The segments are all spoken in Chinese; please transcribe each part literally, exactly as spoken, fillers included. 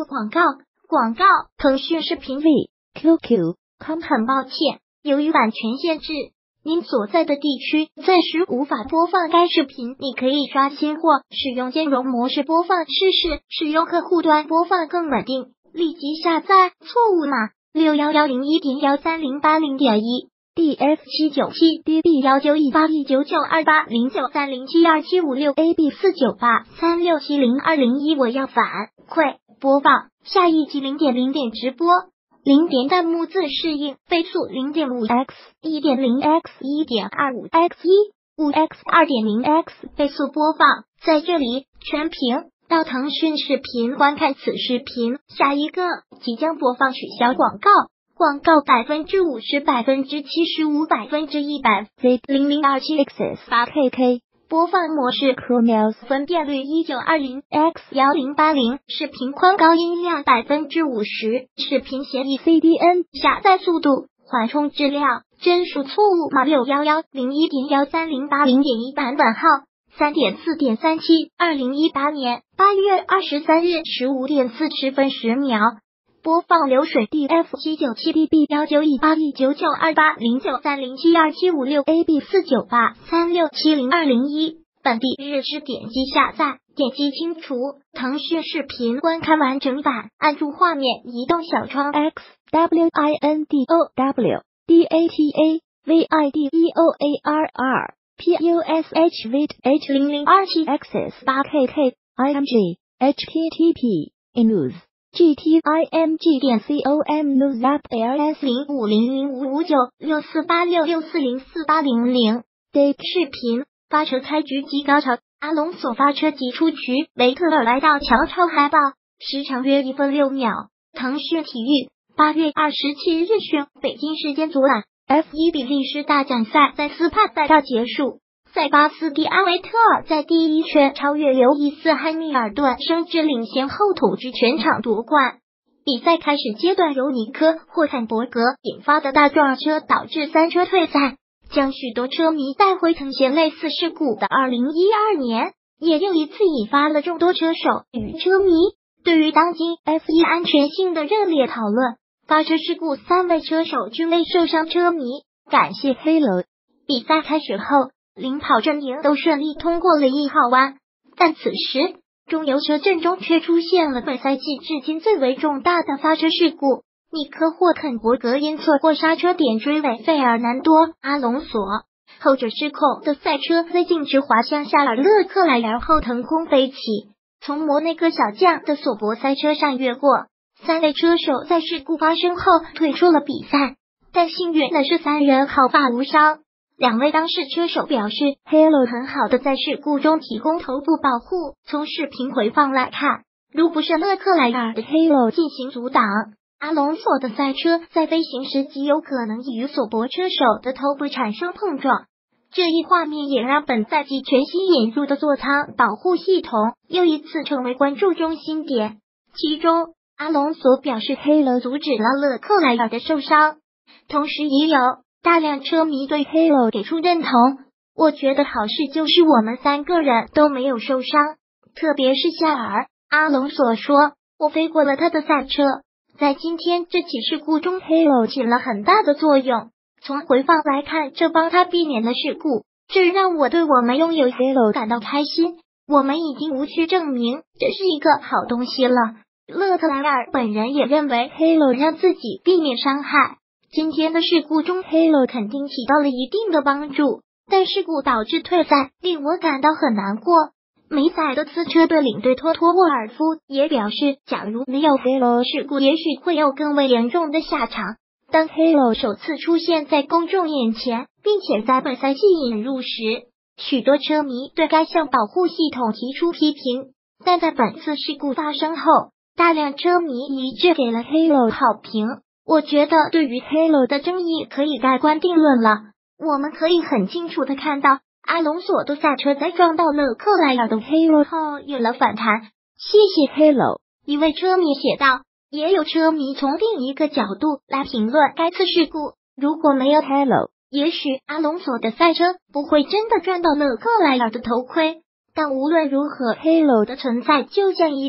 广告。广告。腾讯视频 V Q Q com 很抱歉，由于版权限制，您所在的地区暂时无法播放该视频。你可以刷新或使用兼容模式播放试试，使用客户端播放更稳定。立即下载。错误码六一一零一点一三零八零点一 D F 七九七 D B 一九一八一九九二八零九三零七二七五六 A B 四九八三六七零二零一。我要反馈播放下一集零点零点直播。零点弹幕自适应倍速 零点五 x 一点零 x 一点二五 x 一 五 x 二点零 x 倍速播放。在这里全屏到腾讯视频观看此视频。下一个即将播放取消广告。广告百分之五十百分之七十五百分之一百 Z 零零二七 X 八 K K 播放模式 Chromeos 分辨率一九二零 X 一零八零视频宽高音量百分之五十视频协议 C D N 下载速度缓冲质量帧数错误码六一一零一点一三零八零点一版本号 三点四点三七 二零一八年八月二十三日十五点四十分十秒。播放流水 D F 七九七 D B 一九一八一九九二八零九三零七二七五六 A B 四九八三六七零二零一。本地日志点击下载，点击清除。腾讯视频观看完整版，按住画面移动小窗 X W I N D O W D A T A V I D E O A R R P U S H V H 零零二七 X 八 K K I M G H T T P News G T I M G 点 com News App L S 零五零零五五九六四八六六四零四八零零 Date 视频发车开局即高潮，阿隆索发车即出局，维特尔来到墙超海报，时长约一分六秒。腾讯体育八月二十七日讯，北京时间昨晚 F 一 比利时大奖赛在斯帕赛道结束，塞巴斯蒂安·维特尔在第一圈超越刘易斯·汉密尔顿，升至领先后统治全场夺冠。比赛开始阶段由尼科·霍坎伯格引发的大撞车导致三车退赛，将许多车迷带回曾经类似事故的二零一二年，也又一次引发了众多车手与车迷对于当今 F 一 安全性的热烈讨论。发生事故三位车手均未受伤，车迷感谢黑楼。比赛开始后，领跑阵营都顺利通过了一号弯，但此时中游车阵中却出现了本赛季至今最为重大的发车事故。尼科·霍肯伯格因错过刹车点追尾费尔南多·阿隆索，后者失控的赛车在径直滑向夏尔勒克莱尔后腾空飞起，从摩内哥小将的索博赛车上越过。三位车手在事故发生后退出了比赛，但幸运的是三人毫发无伤。两位当事车手表示 ，Halo 很好的在事故中提供头部保护。从视频回放来看，如不是勒克莱尔的 Halo 进行阻挡，阿隆索的赛车在飞行时极有可能与索博车手的头部产生碰撞。这一画面也让本赛季全新引入的座舱保护系统又一次成为关注中心点。其中，阿隆索表示 Halo 阻止了勒克莱尔的受伤，同时也有大量车迷对 Halo 给出认同。我觉得好事就是我们三个人都没有受伤，特别是夏尔。阿隆索说，我飞过了他的赛车，在今天这起事故中 Halo 起了很大的作用。从回放来看，这帮他避免了事故，这让我对我们拥有 Halo 感到开心。我们已经无需证明这是一个好东西了。勒克莱尔本人也认为 Halo 让自己避免伤害。今天的事故中 Halo 肯定起到了一定的帮助，但事故导致退赛，令我感到很难过。梅赛德斯车队领队托托沃尔夫也表示，假如没有 Halo 事故，也许会有更为严重的下场。当 Halo 首次出现在公众眼前，并且在本赛季引入时，许多车迷对该项保护系统提出批评，但在本次事故发生后，大量车迷一致给了 Halo 好评。我觉得对于 Halo 的争议可以盖棺定论了。我们可以很清楚的看到，阿隆索的赛车在撞到勒克莱尔的 Halo 后有了反弹。谢谢 Halo， 一位车迷写道。也有车迷从另一个角度来评论该次事故，如果没有 Halo， 也许阿隆索的赛车不会真的撞到勒克莱尔的头盔。但无论如何 ，Halo 的存在就像一层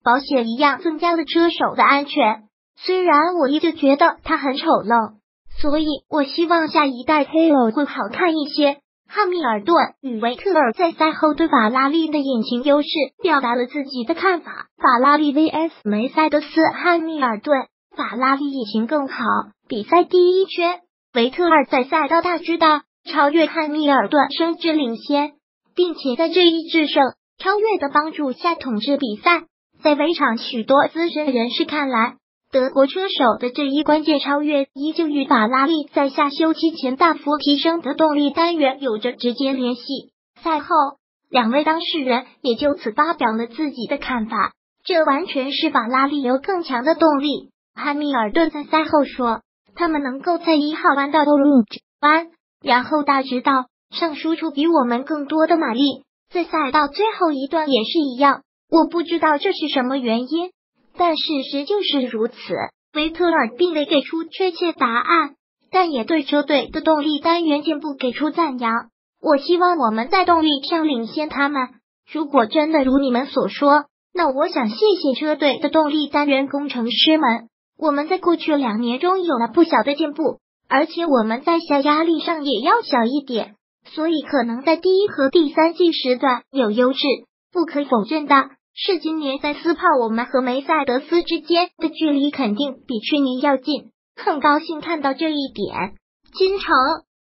保险一样增加了车手的安全。虽然我一直觉得他很丑陋，所以我希望下一代 Halo 会好看一些。汉密尔顿与维特尔在赛后对法拉利的引擎优势表达了自己的看法。法拉利 V S 梅赛德斯，汉密尔顿，法拉利引擎更好。比赛第一圈，维特尔在赛道大知道超越汉密尔顿，升至领先，并且在这一制胜超越的帮助下统治比赛。在围场许多资深人士看来，德国车手的这一关键超越依旧与法拉利在下休期前大幅提升的动力单元有着直接联系。赛后，两位当事人也就此发表了自己的看法，这完全是法拉利有更强的动力。汉密尔顿在赛后说，他们能够在一号弯道都入弯，然后大直道上输出比我们更多的马力，在赛道最后一段也是一样。我不知道这是什么原因，但事实就是如此。维特尔并未给出确切答案，但也对车队的动力单元进步给出赞扬。我希望我们在动力上领先他们。如果真的如你们所说，那我想谢谢车队的动力单元工程师们。我们在过去两年中有了不小的进步，而且我们在下压力上也要小一点，所以可能在第一和第三季时段有优势。不可否认的是，今年在斯帕我们和梅赛德斯之间的距离肯定比去年要近，很高兴看到这一点。金城